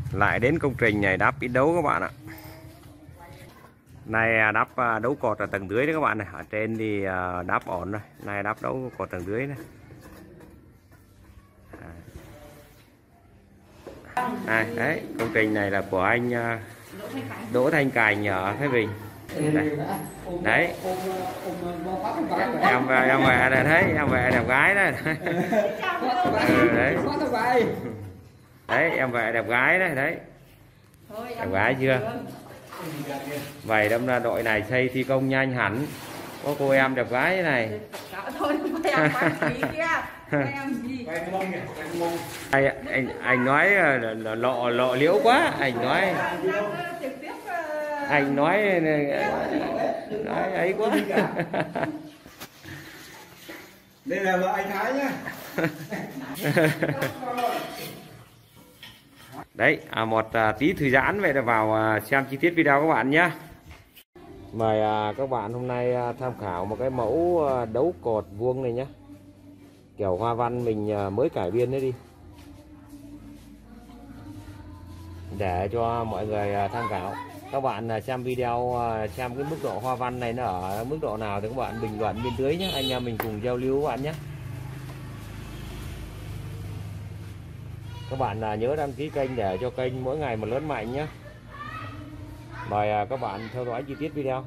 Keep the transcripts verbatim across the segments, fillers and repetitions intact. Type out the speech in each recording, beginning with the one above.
Lại đến công trình này đắp ít đấu các bạn ạ. Này đắp đấu cột ở tầng dưới đấy các bạn này. Ở trên thì đắp ổn rồi. Này đắp đấu cột tầng dưới này. À, đấy, công trình này là của anh Đỗ Thanh Cảnh ở Thái Bình. Đấy, đấy. em em về đây thấy em về đẹp gái đấy. Ừ, đấy. Đấy em về đẹp gái đấy, đấy đẹp gái chưa. Vậy đâm ra đội này xây thi công nhanh hẳn, có cô em đẹp gái thế này. anh anh anh nói lộ lộ liễu quá, anh nói anh nói nói ấy quá. Đây là vợ anh Thái nhá. Đấy, à, một à, tí thư giãn vậy là vào à, xem chi tiết video các bạn nhé. Mời à, các bạn hôm nay à, tham khảo một cái mẫu à, đấu cột vuông này nhé. Kiểu hoa văn mình à, mới cải biên đấy đi. Để cho mọi người à, tham khảo. Các bạn à, xem video à, xem cái mức độ hoa văn này nó ở mức độ nào thì các bạn bình luận bên dưới nhé. Anh em mình cùng giao lưu các bạn nhé. Các bạn à, nhớ đăng ký kênh để cho kênh mỗi ngày một lớn mạnh nhé. Mời à, các bạn theo dõi chi tiết video.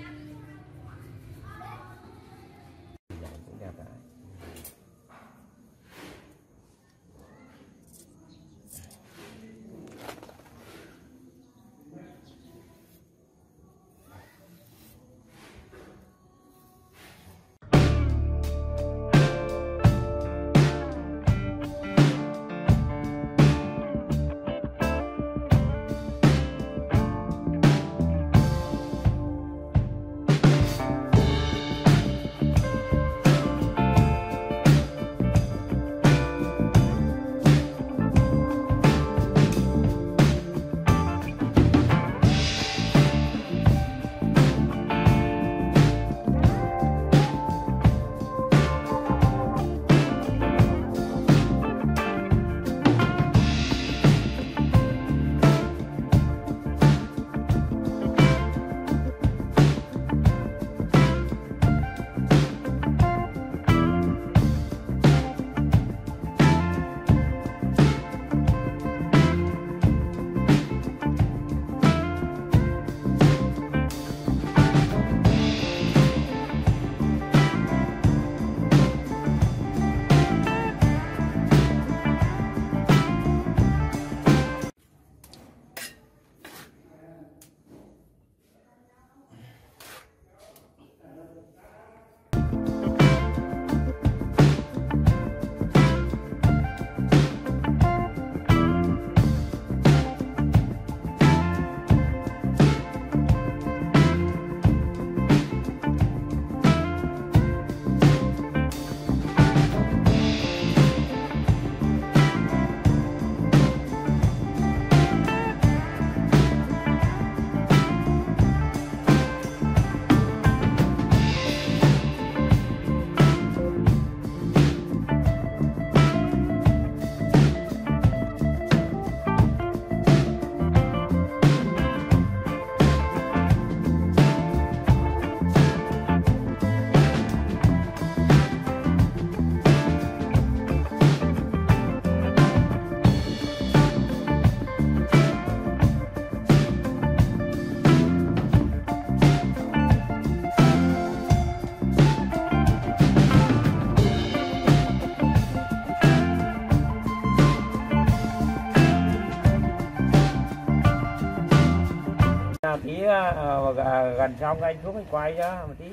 Tí uh, gần xong anh xuống anh quay cho một tí.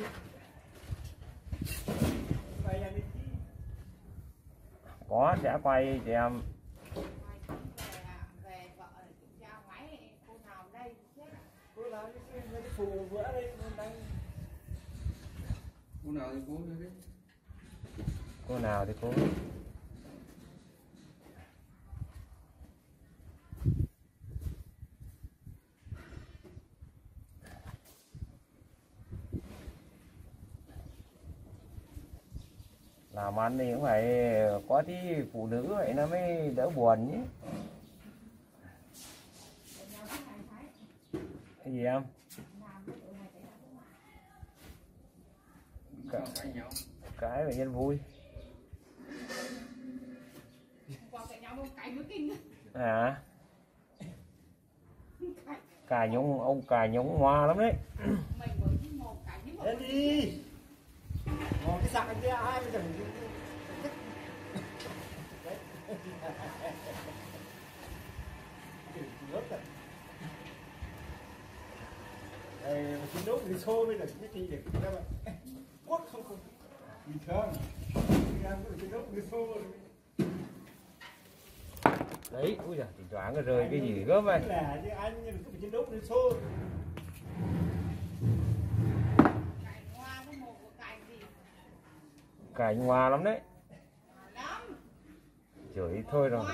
Có sẽ quay cho em. Cô nào thì cô đấy. Cô nào thì cô. Làm ăn thì cũng phải có tí phụ nữ vậy nó mới đỡ buồn nhé. Cái gì em? Cãi nhau. Cái bệnh nhân vui. À, cài nhúng ông cài nhúng hoa lắm đấy. Lên đi. Ngồi cái sạc kia ai bây giờ đây chiến đấu thì xô bây giờ cái gì để các bạn quất không không bình thường em có chiến đấu thì xô Đấy, ui giời, thỉnh thoảng nó rơi cái gì gớm vậy. Là như anh nhưng cái chiến đấu thì xô Cài hoa lắm đấy. Chửi thôi rồi.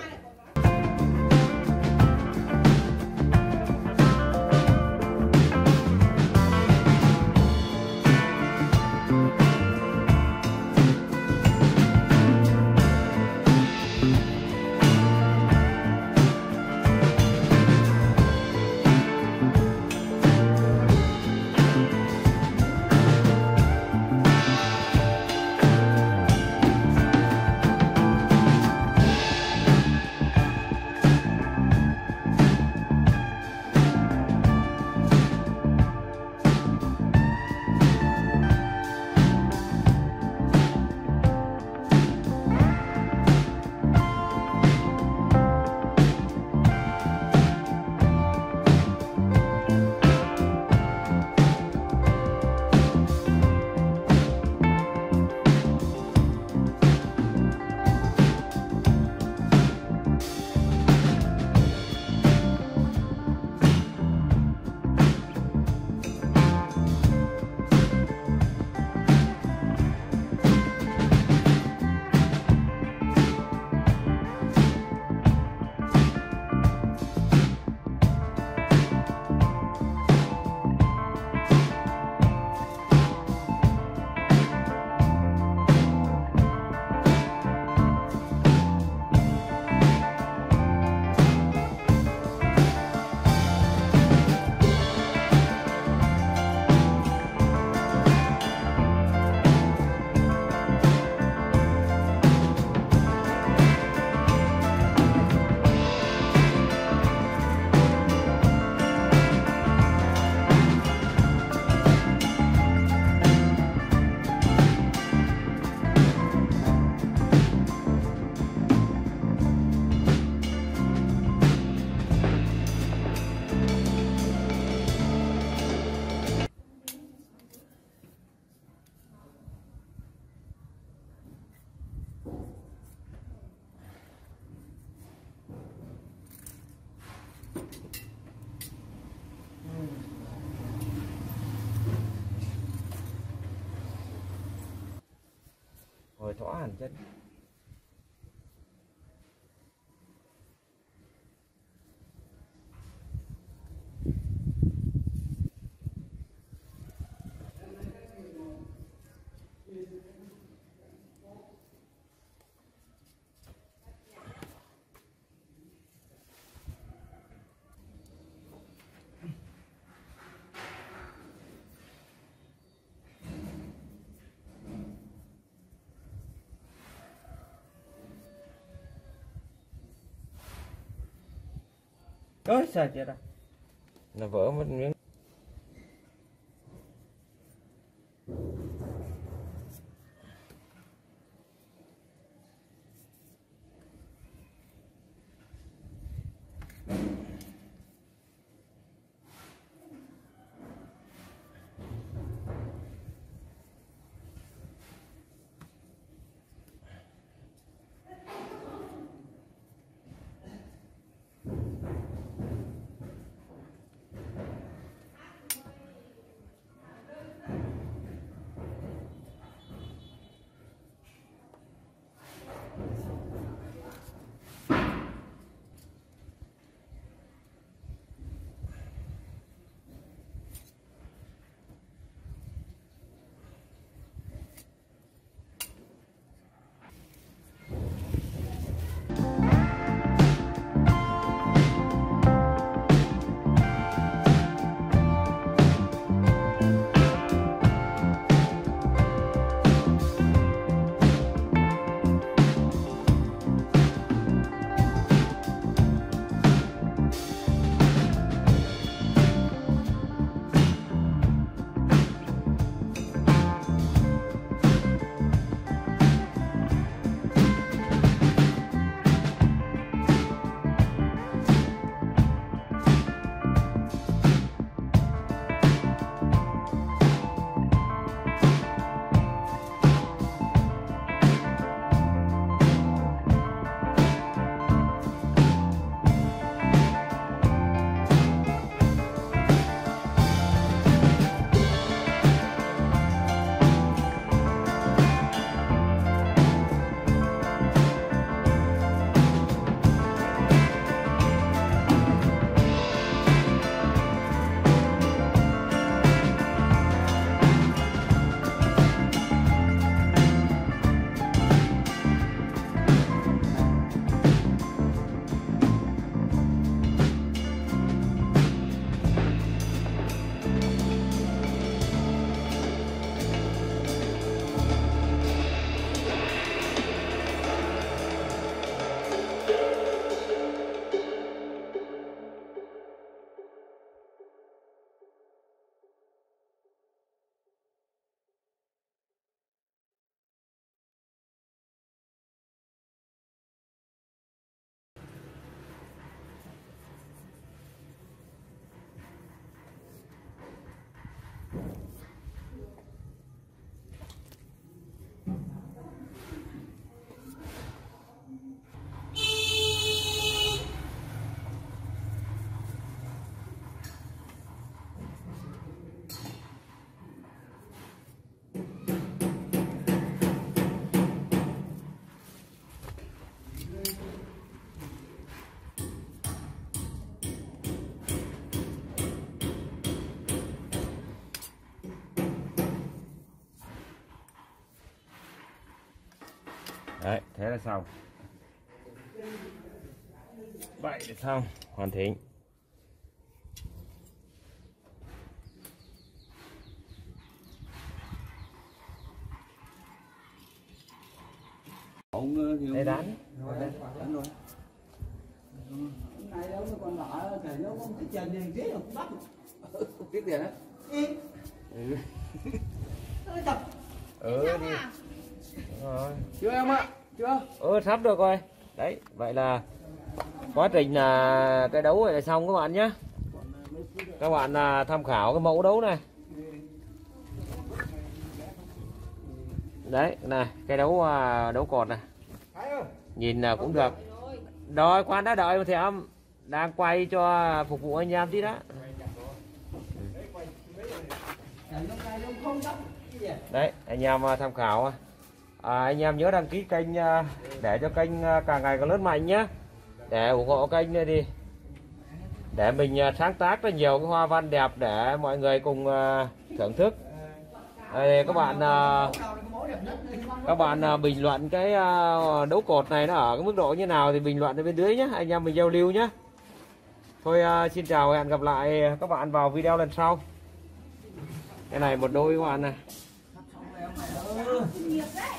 Rồi thỏa hẳn chân. Ôi sao chết rồi. Nó vỡ mất miếng. Đấy, thế là xong. Vậy là xong, hoàn thiện. Đây đánh. Đánh rồi. Này đâu còn lạ thì nó không thích chơi gì thế không bắt. Không biết tiền á. Ừ. Ơi tập. Ừ đi. Rồi. Chưa em ạ? Chưa? Ừ sắp được rồi. Đấy, vậy là quá trình là cái đấu này là xong các bạn nhé. Các bạn là tham khảo cái mẫu đấu này. Đấy, này, cái đấu đấu cột này. Nhìn là cũng được. Rồi, quan đã đợi thì em đang quay cho phục vụ anh em tí đó. Đấy, anh em tham khảo. À, anh em nhớ đăng ký kênh để cho kênh càng ngày càng lớn mạnh nhé. Để ủng hộ kênh này đi. Để mình sáng tác ra nhiều cái hoa văn đẹp để mọi người cùng thưởng thức. Đây, các bạn các bạn bình luận cái đấu cột này nó ở cái mức độ như nào thì bình luận ở bên dưới nhé, anh em mình giao lưu nhé. Thôi xin chào, hẹn gặp lại các bạn vào video lần sau. Cái này một đôi các bạn này.